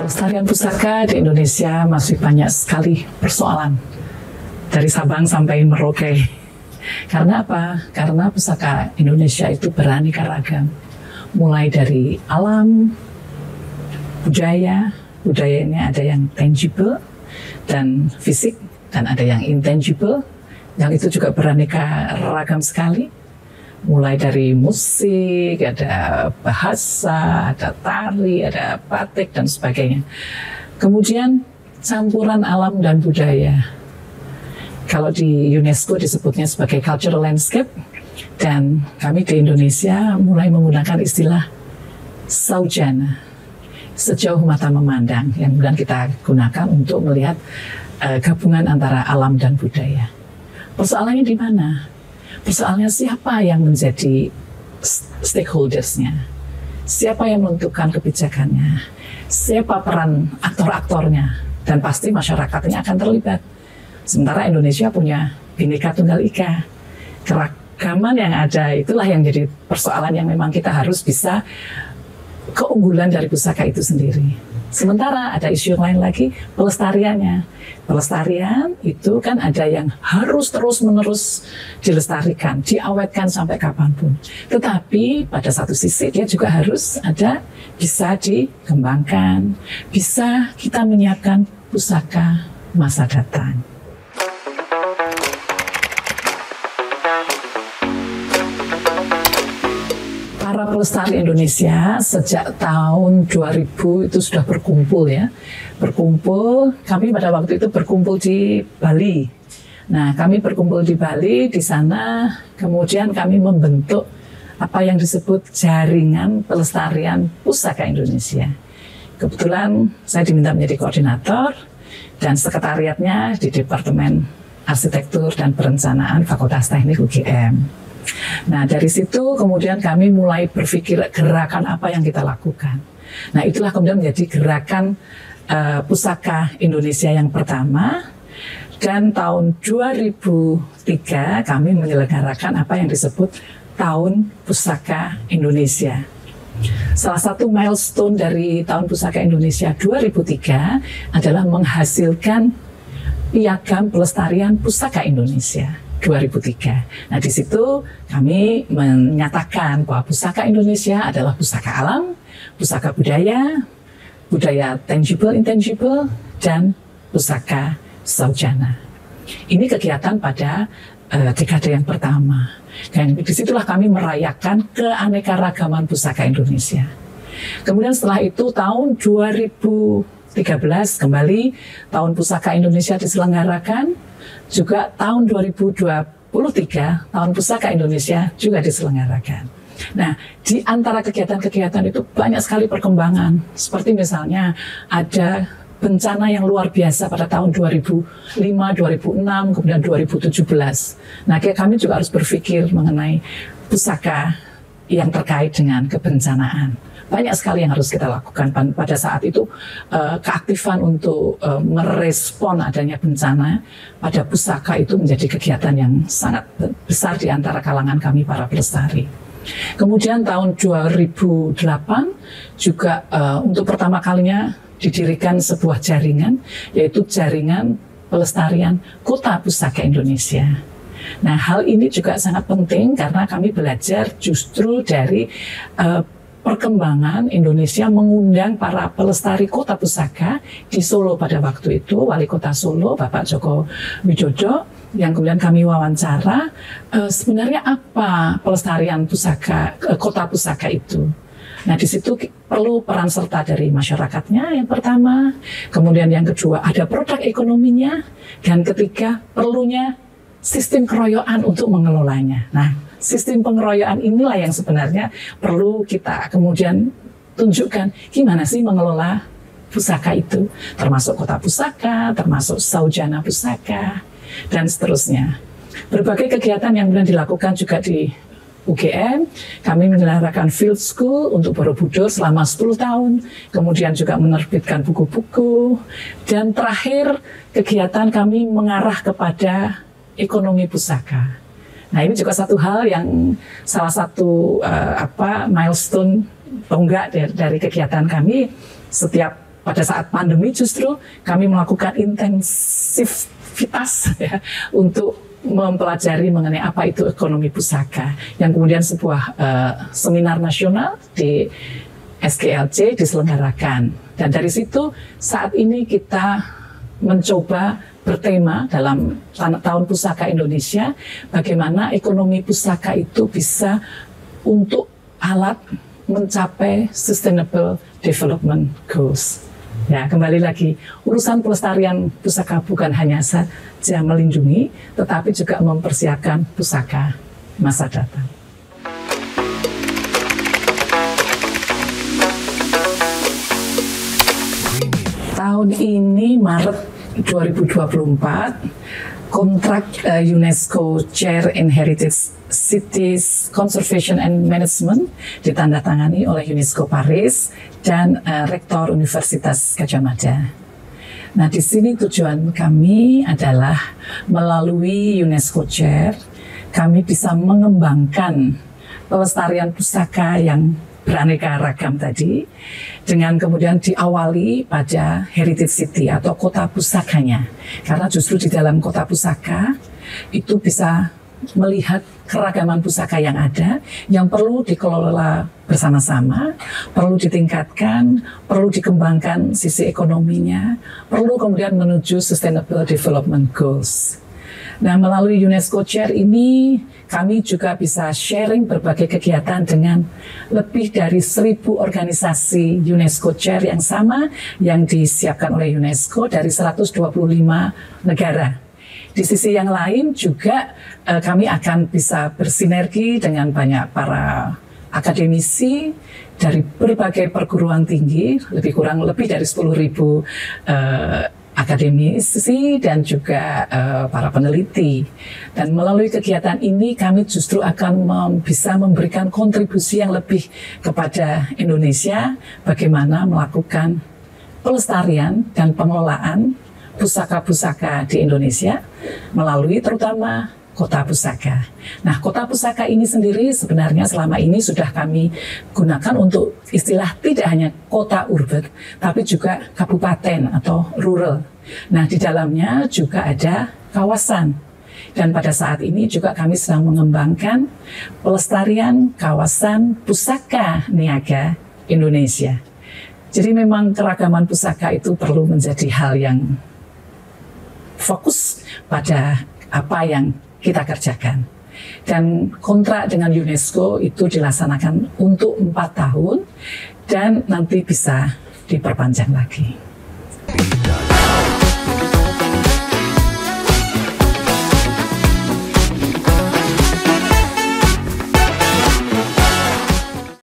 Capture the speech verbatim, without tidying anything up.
Pelestarian pusaka di Indonesia masih banyak sekali persoalan, dari Sabang sampai Merauke. Karena apa? Karena pusaka Indonesia itu beraneka ragam, mulai dari alam, budaya, budaya ini ada yang tangible dan fisik, dan ada yang intangible, yang itu juga beraneka ragam sekali. Mulai dari musik, ada bahasa, ada tari, ada batik, dan sebagainya. Kemudian campuran alam dan budaya. Kalau di UNESCO disebutnya sebagai cultural landscape, dan kami di Indonesia mulai menggunakan istilah saujana, sejauh mata memandang, yang kemudian kita gunakan untuk melihat uh, gabungan antara alam dan budaya. Persoalannya di mana? Persoalannya siapa yang menjadi stakeholdersnya, siapa yang menentukan kebijakannya, siapa peran aktor-aktornya, dan pasti masyarakatnya akan terlibat. Sementara Indonesia punya Bhinneka Tunggal Ika, keragaman yang ada itulah yang jadi persoalan yang memang kita harus bisa keunggulan dari pusaka itu sendiri. Sementara ada isu yang lain lagi, pelestariannya. Pelestarian itu kan ada yang harus terus-menerus dilestarikan, diawetkan sampai kapanpun. Tetapi pada satu sisi dia juga harus ada, bisa dikembangkan, bisa kita menyiapkan pusaka masa datang. Para pelestari Indonesia sejak tahun dua ribu itu sudah berkumpul ya. Berkumpul, kami pada waktu itu berkumpul di Bali. Nah, kami berkumpul di Bali, di sana kemudian kami membentuk apa yang disebut Jaringan Pelestarian Pusaka Indonesia. Kebetulan saya diminta menjadi koordinator dan sekretariatnya di Departemen Arsitektur dan Perencanaan Fakultas Teknik U G M. Nah, dari situ kemudian kami mulai berpikir gerakan apa yang kita lakukan. Nah, itulah kemudian menjadi gerakan uh, pusaka Indonesia yang pertama. Dan tahun dua ribu tiga kami menyelenggarakan apa yang disebut Tahun Pusaka Indonesia. Salah satu milestone dari Tahun Pusaka Indonesia dua ribu tiga adalah menghasilkan Piagam Pelestarian Pusaka Indonesia dua ribu tiga. Nah, di situ kami menyatakan bahwa pusaka Indonesia adalah pusaka alam, pusaka budaya, budaya tangible, intangible, dan pusaka saujana. Ini kegiatan pada uh, dekade yang pertama. Dan disitulah kami merayakan keanekaragaman pusaka Indonesia. Kemudian setelah itu tahun dua ribu tiga belas kembali Tahun Pusaka Indonesia diselenggarakan. Juga tahun dua ribu dua puluh tiga, Tahun Pusaka Indonesia juga diselenggarakan. Nah, di antara kegiatan-kegiatan itu banyak sekali perkembangan. Seperti misalnya ada bencana yang luar biasa pada tahun dua ribu lima, dua ribu enam, kemudian dua ribu tujuh belas. Nah, kami juga harus berpikir mengenai pusaka yang terkait dengan kebencanaan. Banyak sekali yang harus kita lakukan pada saat itu. Uh, keaktifan untuk uh, merespon adanya bencana pada pusaka itu menjadi kegiatan yang sangat besar di antara kalangan kami para pelestari. Kemudian tahun dua ribu delapan juga uh, untuk pertama kalinya didirikan sebuah jaringan, yaitu Jaringan Pelestarian Kota Pusaka Indonesia. Nah, hal ini juga sangat penting karena kami belajar justru dari uh, perkembangan Indonesia mengundang para pelestari kota pusaka di Solo pada waktu itu. Wali Kota Solo, Bapak Joko Widodo, yang kemudian kami wawancara, uh, sebenarnya apa pelestarian pusaka, uh, kota pusaka itu. Nah, di situ perlu peran serta dari masyarakatnya yang pertama, kemudian yang kedua ada produk ekonominya, dan ketiga perlunya sistem keroyokan untuk mengelolanya. Nah, sistem pengeroyokan inilah yang sebenarnya perlu kita kemudian tunjukkan gimana sih mengelola pusaka itu, termasuk kota pusaka, termasuk saujana pusaka, dan seterusnya. Berbagai kegiatan yang kemudian dilakukan juga di U G M, kami menyelenggarakan field school untuk Borobudur selama sepuluh tahun, kemudian juga menerbitkan buku-buku, dan terakhir kegiatan kami mengarah kepada ekonomi pusaka. Nah, ini juga satu hal yang salah satu uh, apa milestone tonggak dari, dari kegiatan kami. Setiap pada saat pandemi justru kami melakukan intensivitas ya, untuk mempelajari mengenai apa itu ekonomi pusaka, yang kemudian sebuah uh, seminar nasional di S G L C diselenggarakan. Dan dari situ saat ini kita mencoba bertema dalam tahun pusaka Indonesia, bagaimana ekonomi pusaka itu bisa untuk alat mencapai Sustainable Development Goals. Ya, kembali lagi, urusan pelestarian pusaka bukan hanya saja melindungi, tetapi juga mempersiapkan pusaka masa datang. Tahun ini Maret dua ribu dua puluh empat, kontrak uh, UNESCO Chair in Heritage Cities Conservation and Management ditandatangani oleh UNESCO Paris dan uh, Rektor Universitas Gadjah Mada. Nah, di sini tujuan kami adalah melalui UNESCO Chair, kami bisa mengembangkan pelestarian pusaka yang beraneka ragam tadi, dengan kemudian diawali pada Heritage City atau kota pusakanya. Karena justru di dalam kota pusaka itu bisa melihat keragaman pusaka yang ada, yang perlu dikelola bersama-sama, perlu ditingkatkan, perlu dikembangkan sisi ekonominya, perlu kemudian menuju Sustainable Development Goals. Nah, melalui UNESCO Chair ini, kami juga bisa sharing berbagai kegiatan dengan lebih dari seribu organisasi UNESCO Chair yang sama, yang disiapkan oleh UNESCO dari seratus dua puluh lima negara. Di sisi yang lain juga eh, kami akan bisa bersinergi dengan banyak para akademisi dari berbagai perguruan tinggi, lebih kurang lebih dari sepuluh ribu eh, akademisi dan juga uh, para peneliti. Dan melalui kegiatan ini kami justru akan mem bisa memberikan kontribusi yang lebih kepada Indonesia, bagaimana melakukan pelestarian dan pengelolaan pusaka-pusaka di Indonesia melalui terutama kota pusaka. Nah, kota pusaka ini sendiri sebenarnya selama ini sudah kami gunakan untuk istilah tidak hanya kota urban, tapi juga kabupaten atau rural. Nah, di dalamnya juga ada kawasan. Dan pada saat ini juga kami sedang mengembangkan pelestarian kawasan pusaka niaga Indonesia. Jadi memang keragaman pusaka itu perlu menjadi hal yang fokus pada apa yang kita kerjakan. Dan kontrak dengan UNESCO itu dilaksanakan untuk empat tahun dan nanti bisa diperpanjang lagi.